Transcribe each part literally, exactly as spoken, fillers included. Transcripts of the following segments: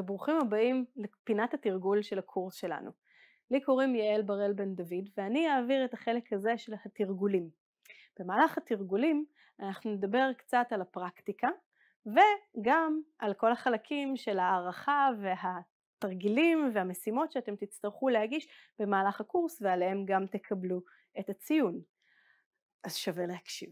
וברוכים הבאים לפינת התרגול של הקורס שלנו. לי קוראים יעל בראל בן דוד ואני אעביר את החלק הזה של התרגולים. במהלך התרגולים אנחנו נדבר קצת על הפרקטיקה וגם על כל החלקים של הערכה והתרגילים והמשימות שאתם תצטרכו להגיש במהלך הקורס ועליהם גם תקבלו את הציון. אז שווה להקשיב.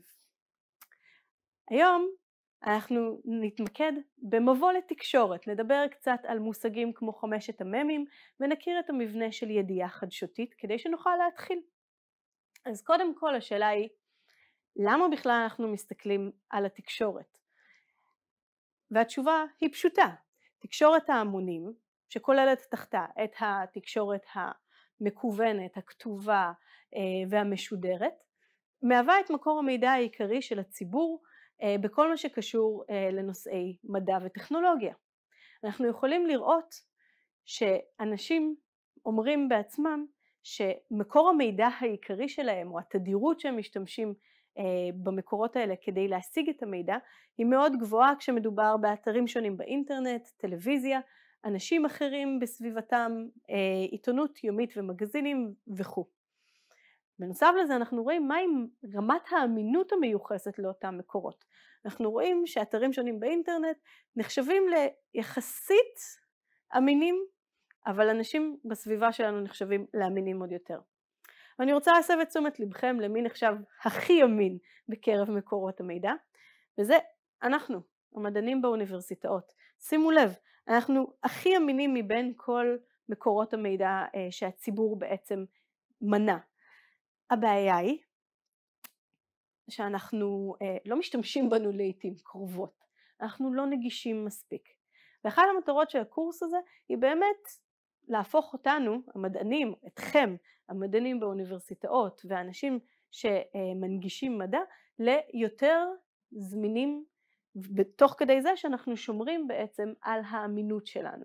היום אנחנו נתמקד במבוא לתקשורת, נדבר קצת על מושגים כמו חמשת הממים ונכיר את המבנה של ידיעה חדשותית כדי שנוכל להתחיל. אז קודם כל השאלה היא, למה בכלל אנחנו מסתכלים על התקשורת? והתשובה היא פשוטה, תקשורת ההמונים שכוללת תחתה את התקשורת המקוונת, הכתובה והמשודרת, מהווה את מקור המידע העיקרי של הציבור בכל מה שקשור לנושאי מדע וטכנולוגיה. אנחנו יכולים לראות שאנשים אומרים בעצמם שמקור המידע העיקרי שלהם או התדירות שהם משתמשים במקורות האלה כדי להשיג את המידע היא מאוד גבוהה כשמדובר באתרים שונים באינטרנט, טלוויזיה, אנשים אחרים בסביבתם, עיתונות יומית ומגזינים וכו'. בנוסף לזה אנחנו רואים מהי רמת האמינות המיוחסת לאותם מקורות. אנחנו רואים שאתרים שונים באינטרנט נחשבים ליחסית אמינים, אבל אנשים בסביבה שלנו נחשבים לאמינים עוד יותר. אני רוצה להסב את תשומת לבכם למי נחשב הכי אמין בקרב מקורות המידע, וזה אנחנו, המדענים באוניברסיטאות. שימו לב, אנחנו הכי אמינים מבין כל מקורות המידע שהציבור בעצם מנה. הבעיה היא שאנחנו לא משתמשים בנו לעתים קרובות, אנחנו לא נגישים מספיק. ואחת המטרות של הקורס הזה היא באמת להפוך אותנו, המדענים, אתכם, המדענים באוניברסיטאות והאנשים שמנגישים מדע, ליותר זמינים, בתוך כדי זה שאנחנו שומרים בעצם על האמינות שלנו.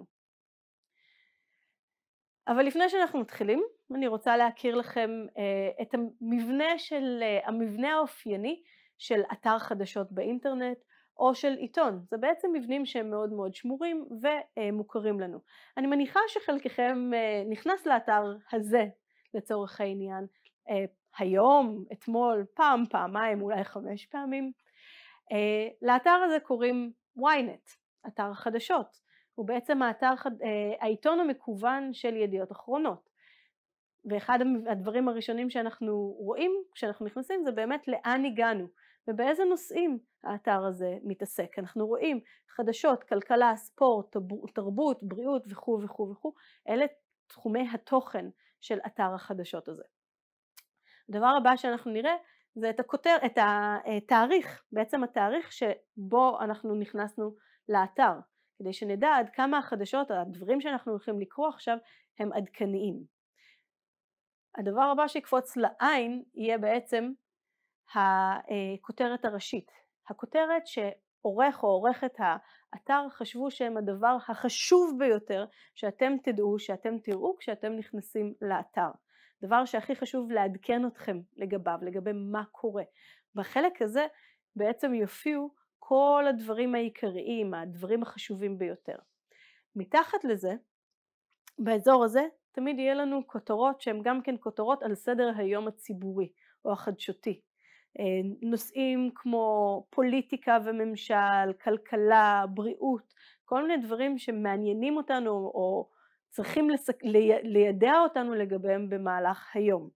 אבל לפני שאנחנו מתחילים, אני רוצה להכיר לכם את המבנה של המבנה האופייני של אתר חדשות באינטרנט או של עיתון. זה בעצם מבנים שהם מאוד מאוד שמורים ומוכרים לנו. אני מניחה שחלקכם נכנס לאתר הזה לצורך העניין היום, אתמול, פעם, פעמיים, אולי חמש פעמים. לאתר הזה קוראים ynet, אתר החדשות. הוא בעצם האתר, העיתון המקוון של ידיעות אחרונות. ואחד הדברים הראשונים שאנחנו רואים כשאנחנו נכנסים זה באמת לאן הגענו ובאיזה נושאים האתר הזה מתעסק. אנחנו רואים חדשות, כלכלה, ספורט, תרבות, בריאות וכו' וכו' וכו'. אלה תחומי התוכן של אתר החדשות הזה. הדבר הבא שאנחנו נראה זה את הכותר, את התאריך, בעצם התאריך שבו אנחנו נכנסנו לאתר. כדי שנדע עד כמה החדשות, הדברים שאנחנו הולכים לקרוא עכשיו, הם עדכניים. הדבר הבא שיקפוץ לעין יהיה בעצם הכותרת הראשית. הכותרת שעורך או עורכת האתר חשבו שהם הדבר החשוב ביותר שאתם תדעו, שאתם תראו כשאתם נכנסים לאתר. דבר שהכי חשוב לעדכן אתכם לגביו, לגבי מה קורה. בחלק הזה בעצם יופיעו כל הדברים העיקריים, הדברים החשובים ביותר. מתחת לזה, באזור הזה, תמיד יהיה לנו כותרות שהן גם כן כותרות על סדר היום הציבורי או החדשותי. נושאים כמו פוליטיקה וממשל, כלכלה, בריאות, כל מיני דברים שמעניינים אותנו או צריכים לידע אותנו לגביהם במהלך היום.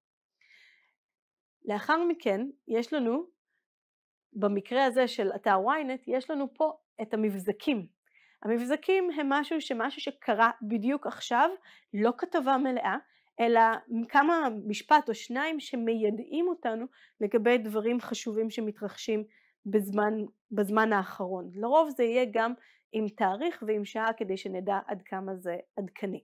לאחר מכן יש לנו, במקרה הזה של אתר ynet, יש לנו פה את המבזקים. המבזקים הם משהו שמשהו שקרה בדיוק עכשיו, לא כתבה מלאה, אלא כמה משפט או שניים שמיידעים אותנו לגבי דברים חשובים שמתרחשים בזמן, בזמן האחרון. לרוב זה יהיה גם עם תאריך ועם שעה כדי שנדע עד כמה זה עדכני.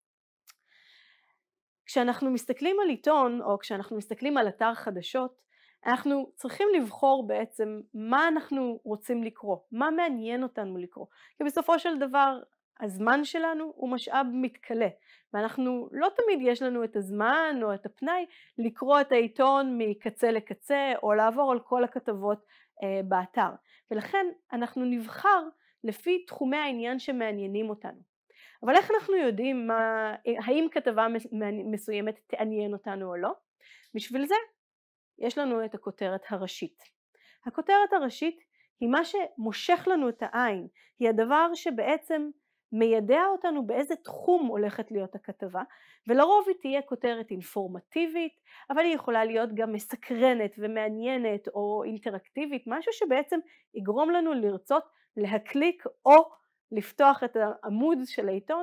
כשאנחנו מסתכלים על עיתון או כשאנחנו מסתכלים על אתר חדשות, אנחנו צריכים לבחור בעצם מה אנחנו רוצים לקרוא, מה מעניין אותנו לקרוא. כי בסופו של דבר הזמן שלנו הוא משאב מתכלה, ואנחנו לא תמיד יש לנו את הזמן או את הפנאי לקרוא את העיתון מקצה לקצה או לעבור על כל הכתבות אה, באתר. ולכן אנחנו נבחר לפי תחומי העניין שמעניינים אותנו. אבל איך אנחנו יודעים מה, האם כתבה מסוימת תעניין אותנו או לא? בשביל זה יש לנו את הכותרת הראשית. הכותרת הראשית היא מה שמושך לנו את העין, היא הדבר שבעצם מיידע אותנו באיזה תחום הולכת להיות הכתבה, ולרוב היא תהיה כותרת אינפורמטיבית, אבל היא יכולה להיות גם מסקרנת ומעניינת או אינטראקטיבית, משהו שבעצם יגרום לנו לרצות להקליק או לפתוח את העמוד של העיתון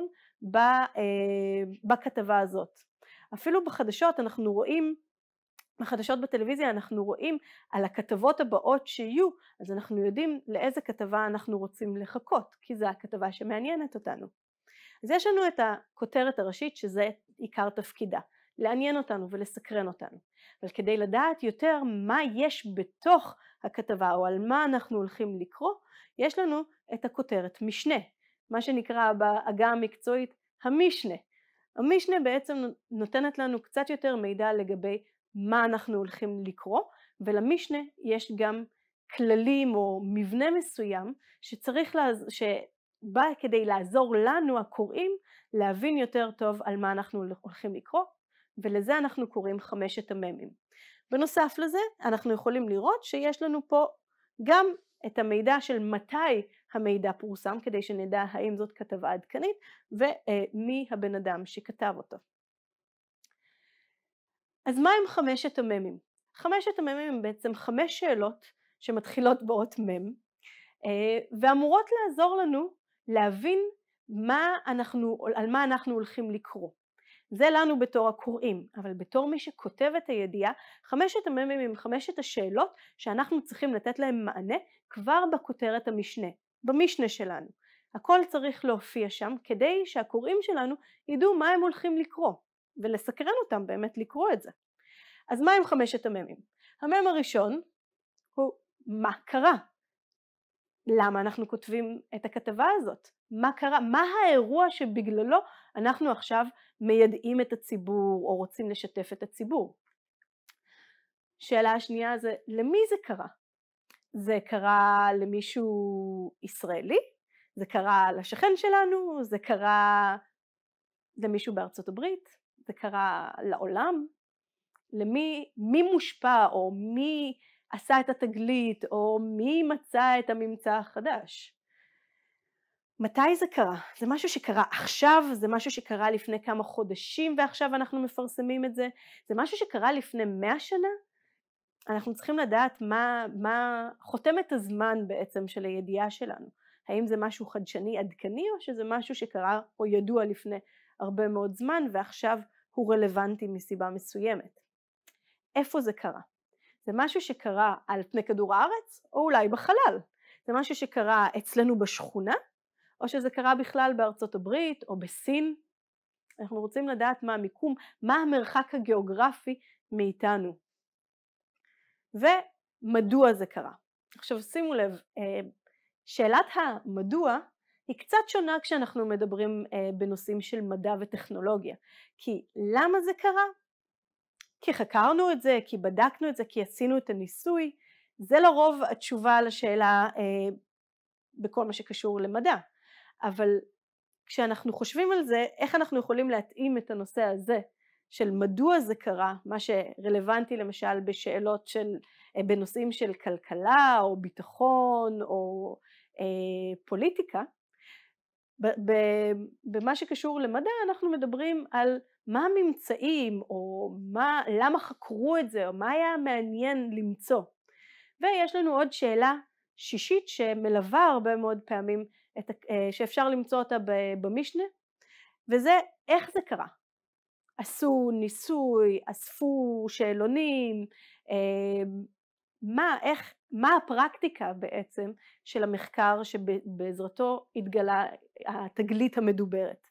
בכתבה הזאת. אפילו בחדשות אנחנו רואים, בחדשות בטלוויזיה אנחנו רואים על הכתבות הבאות שיהיו, אז אנחנו יודעים לאיזה כתבה אנחנו רוצים לחכות, כי זו הכתבה שמעניינת אותנו. אז יש לנו את הכותרת הראשית שזה עיקר תפקידה, לעניין אותנו ולסקרן אותנו. אבל כדי לדעת יותר מה יש בתוך הכתבה או על מה אנחנו הולכים לקרוא, יש לנו את הכותרת משנה, מה שנקרא בעגה המקצועית המשנה. המשנה בעצם נותנת לנו קצת יותר מידע לגבי מה אנחנו הולכים לקרוא, ולמשנה יש גם כללים או מבנה מסוים שצריך, לעז... שבא כדי לעזור לנו הקוראים להבין יותר טוב על מה אנחנו הולכים לקרוא, ולזה אנחנו קוראים חמשת המ"מים. בנוסף לזה אנחנו יכולים לראות שיש לנו פה גם את המידע של מתי המידע פורסם, כדי שנדע האם זאת כתבה עדכנית ומי הבן אדם שכתב אותו. אז מה הם חמשת המ"מים? חמשת המ"מים הם בעצם חמש שאלות שמתחילות באות מ' ואמורות לעזור לנו להבין מה אנחנו, על מה אנחנו הולכים לקרוא. זה לנו בתור הקוראים, אבל בתור מי שכותב את הידיעה, חמשת המ"מים הם חמשת השאלות שאנחנו צריכים לתת להם מענה כבר בכותרת המשנה, במשנה שלנו. הכל צריך להופיע שם כדי שהקוראים שלנו ידעו מה הם הולכים לקרוא, ולסקרן אותם באמת לקרוא את זה. אז מה הם חמשת המ"מים? המ"ם הראשון הוא מה קרה. למה אנחנו כותבים את הכתבה הזאת? מה קרה? מה האירוע שבגללו אנחנו עכשיו מיידעים את הציבור או רוצים לשתף את הציבור? שאלה השנייה זה, למי זה קרה? זה קרה למישהו ישראלי? זה קרה לשכן שלנו? זה קרה למישהו בארצות הברית? זה קרה לעולם? למי, מי מושפע או מי עשה את התגלית או מי מצא את הממצא החדש? מתי זה קרה? זה משהו שקרה עכשיו, זה משהו שקרה לפני כמה חודשים ועכשיו אנחנו מפרסמים את זה, זה משהו שקרה לפני מאה שנה? אנחנו צריכים לדעת מה, מה חותמת הזמן בעצם של הידיעה שלנו. האם זה משהו חדשני עדכני או שזה משהו שקרה או ידוע לפני הרבה מאוד זמן ועכשיו הוא רלוונטי מסיבה מסוימת. איפה זה קרה? זה משהו שקרה על פני כדור הארץ או אולי בחלל? זה משהו שקרה אצלנו בשכונה? או שזה קרה בכלל בארצות הברית או בסין? אנחנו רוצים לדעת מה המיקום, מה המרחק הגיאוגרפי מאיתנו. ומדוע זה קרה. עכשיו שימו לב, שאלת המדוע היא קצת שונה כשאנחנו מדברים בנושאים של מדע וטכנולוגיה. כי למה זה קרה? כי חקרנו את זה, כי בדקנו את זה, כי עשינו את הניסוי. זה לרוב התשובה לשאלה בכל מה שקשור למדע. אבל כשאנחנו חושבים על זה, איך אנחנו יכולים להתאים את הנושא הזה של מדוע זה קרה, מה שרלוונטי למשל בשאלות של, בנושאים של כלכלה או ביטחון או אה, פוליטיקה, במה שקשור למדע אנחנו מדברים על מה הממצאים או מה, למה חקרו את זה או מה היה מעניין למצוא. ויש לנו עוד שאלה שישית שמלווה הרבה מאוד פעמים, את, שאפשר למצוא אותה במשנה, וזה איך זה קרה. עשו ניסוי, אספו שאלונים, מה, איך, מה הפרקטיקה בעצם של המחקר שבעזרתו התגלה התגלית המדוברת.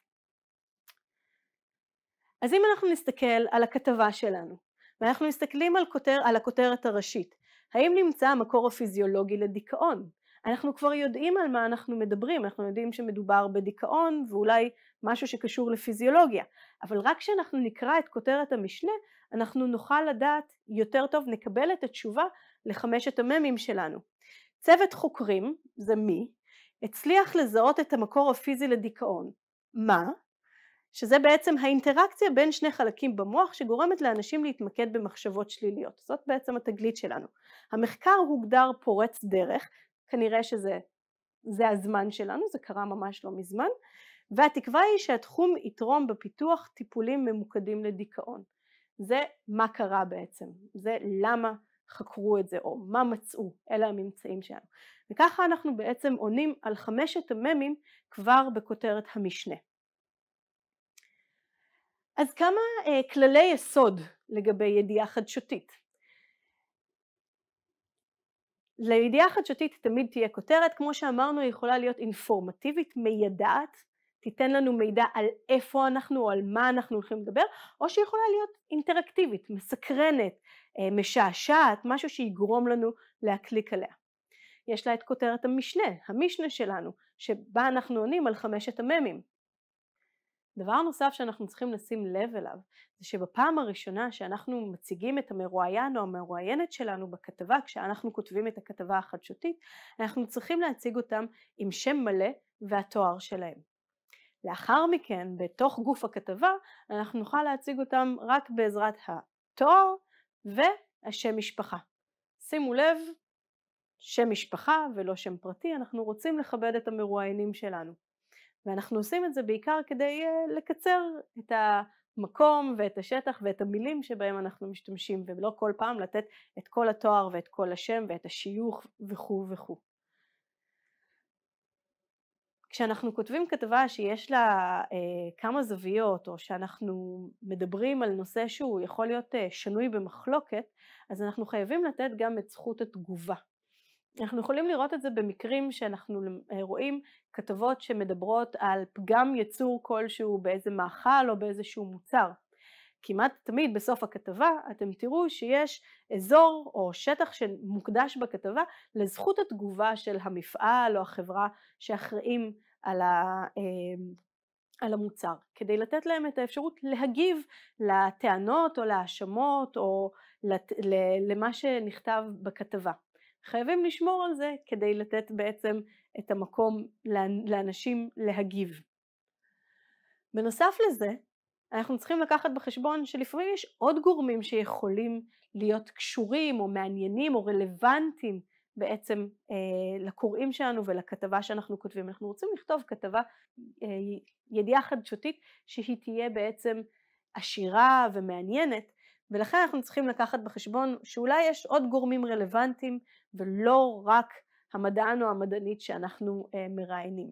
אז אם אנחנו נסתכל על הכתבה שלנו, ואנחנו מסתכלים על, כותר, על הכותרת הראשית, האם נמצא המקור הפיזיולוגי לדיכאון? אנחנו כבר יודעים על מה אנחנו מדברים, אנחנו יודעים שמדובר בדיכאון ואולי משהו שקשור לפיזיולוגיה, אבל רק כשאנחנו נקרא את כותרת המשנה, אנחנו נוכל לדעת יותר טוב, נקבל את התשובה לחמשת המ"מים שלנו. צוות חוקרים, זה מי, הצליח לזהות את המקור הפיזי לדיכאון, מה? שזה בעצם האינטראקציה בין שני חלקים במוח שגורמת לאנשים להתמקד במחשבות שליליות. זאת בעצם התגלית שלנו. המחקר הוגדר פורץ דרך, כנראה שזה זה הזמן שלנו, זה קרה ממש לא מזמן, והתקווה היא שהתחום יתרום בפיתוח טיפולים ממוקדים לדיכאון. זה מה קרה בעצם, זה למה חקרו את זה או מה מצאו, אלה הממצאים שלנו. וככה אנחנו בעצם עונים על חמשת הממים כבר בכותרת המשנה. אז כמה אה, כללי יסוד לגבי ידיעה חדשותית. לידיעה חדשותית תמיד תהיה כותרת, כמו שאמרנו היא יכולה להיות אינפורמטיבית, מידעת, תיתן לנו מידע על איפה אנחנו או על מה אנחנו הולכים לדבר, או שהיא יכולה להיות אינטראקטיבית, מסקרנת, אה, משעשעת, משהו שיגרום לנו להקליק עליה. יש לה את כותרת המשנה, המשנה שלנו, שבה אנחנו עונים על חמשת הממים. דבר נוסף שאנחנו צריכים לשים לב אליו, זה שבפעם הראשונה שאנחנו מציגים את המרואיין או המרואיינת שלנו בכתבה, כשאנחנו כותבים את הכתבה החדשותית, אנחנו צריכים להציג אותם עם שם מלא והתואר שלהם. לאחר מכן, בתוך גוף הכתבה, אנחנו נוכל להציג אותם רק בעזרת התואר והשם משפחה. שימו לב, שם משפחה ולא שם פרטי, אנחנו רוצים לכבד את המרואיינים שלנו. ואנחנו עושים את זה בעיקר כדי לקצר את המקום ואת השטח ואת המילים שבהם אנחנו משתמשים, ולא כל פעם לתת את כל התואר ואת כל השם ואת השיוך וכו' וכו'. כשאנחנו כותבים כתבה שיש לה אה, כמה זוויות, או שאנחנו מדברים על נושא שהוא יכול להיות אה, שנוי במחלוקת, אז אנחנו חייבים לתת גם את זכות התגובה. אנחנו יכולים לראות את זה במקרים שאנחנו רואים כתבות שמדברות על פגם יצור כלשהו באיזה מאכל או באיזשהו מוצר. כמעט תמיד בסוף הכתבה אתם תראו שיש אזור או שטח שמוקדש בכתבה לזכות התגובה של המפעל או החברה שאחראים על ה... על המוצר, כדי לתת להם את האפשרות להגיב לטענות או להאשמות או למה שנכתב בכתבה. חייבים לשמור על זה כדי לתת בעצם את המקום לאנשים להגיב. בנוסף לזה, אנחנו צריכים לקחת בחשבון שלפעמים יש עוד גורמים שיכולים להיות קשורים או מעניינים או רלוונטיים בעצם אה, לקוראים שלנו ולכתבה שאנחנו כותבים. אנחנו רוצים לכתוב כתבה, אה, ידיעה חדשותית שהיא תהיה בעצם עשירה ומעניינת, ולכן אנחנו צריכים לקחת בחשבון שאולי יש עוד גורמים רלוונטיים ולא רק המדען או המדענית שאנחנו אה, מראיינים.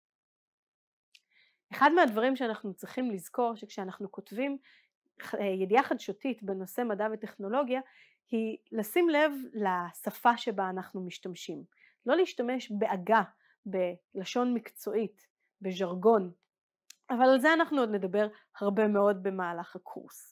אחד מהדברים שאנחנו צריכים לזכור שכשאנחנו כותבים ידיעה חדשותית בנושא מדע וטכנולוגיה היא לשים לב לשפה שבה אנחנו משתמשים. לא להשתמש בעגה, בלשון מקצועית, בז'רגון, אבל על זה אנחנו עוד נדבר הרבה מאוד במהלך הקורס.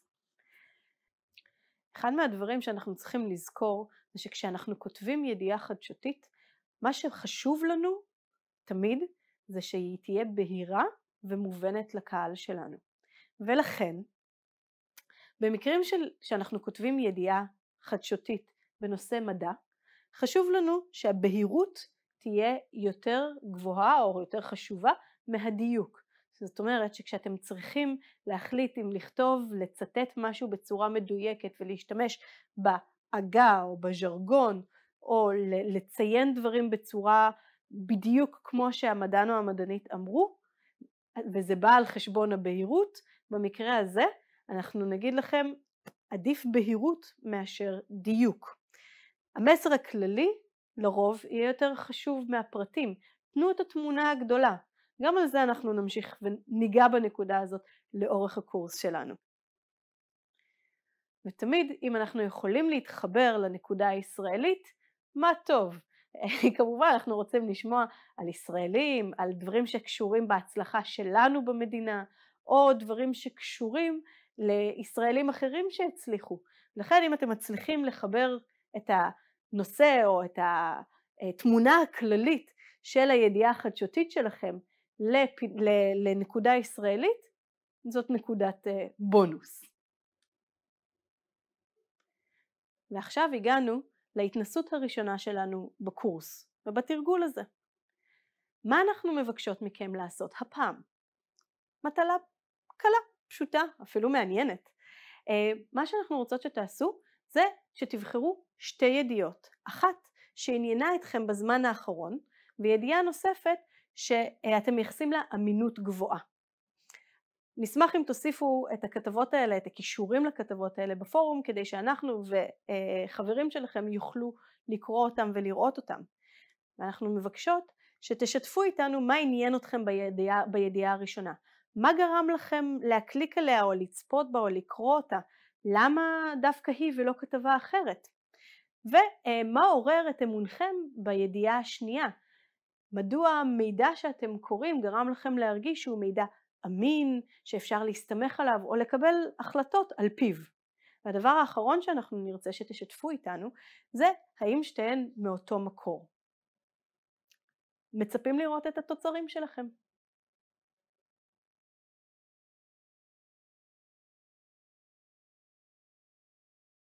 אחד מהדברים שאנחנו צריכים לזכור זה שכשאנחנו כותבים ידיעה חדשותית, מה שחשוב לנו תמיד זה שהיא תהיה בהירה ומובנת לקהל שלנו. ולכן, במקרים של, שאנחנו כותבים ידיעה חדשותית בנושא מדע, חשוב לנו שהבהירות תהיה יותר גבוהה או יותר חשובה מהדיוק. זאת אומרת שכשאתם צריכים להחליט אם לכתוב, לצטט משהו בצורה מדויקת ולהשתמש בעגה או בז'רגון או לציין דברים בצורה בדיוק כמו שהמדען או המדענית אמרו, וזה בא על חשבון הבהירות, במקרה הזה אנחנו נגיד לכם עדיף בהירות מאשר דיוק. המסר הכללי לרוב יהיה יותר חשוב מהפרטים, תנו את התמונה הגדולה. גם על זה אנחנו נמשיך וניגע בנקודה הזאת לאורך הקורס שלנו. ותמיד אם אנחנו יכולים להתחבר לנקודה הישראלית, מה טוב. כמובן אנחנו רוצים לשמוע על ישראלים, על דברים שקשורים בהצלחה שלנו במדינה, או דברים שקשורים לישראלים אחרים שהצליחו. לכן אם אתם מצליחים לחבר את הנושא או את התמונה הכללית של הידיעה החדשותית שלכם לנקודה ישראלית, זאת נקודת בונוס. ועכשיו הגענו להתנסות הראשונה שלנו בקורס ובתרגול הזה. מה אנחנו מבקשות מכם לעשות הפעם? מטלה קלה, פשוטה, אפילו מעניינת. מה שאנחנו רוצות שתעשו זה שתבחרו שתי ידיעות, אחת שעניינה אתכם בזמן האחרון, וידיעה נוספת שאתם מייחסים לה אמינות גבוהה. נשמח אם תוסיפו את הכתבות האלה, את הכישורים לכתבות האלה בפורום, כדי שאנחנו וחברים שלכם יוכלו לקרוא אותם ולראות אותם. ואנחנו מבקשות שתשתפו איתנו מה עניין אתכם בידיעה, בידיעה הראשונה. מה גרם לכם להקליק עליה או לצפות בה או לקרוא אותה? למה דווקא היא ולא כתבה אחרת? ומה עורר את אמונכם בידיעה השנייה? מדוע המידע שאתם קוראים גרם לכם להרגיש שהוא מידע אמין, שאפשר להסתמך עליו או לקבל החלטות על פיו? והדבר האחרון שאנחנו נרצה שתשתפו איתנו זה האם שתיהן מאותו מקור. מצפים לראות את התוצרים שלכם.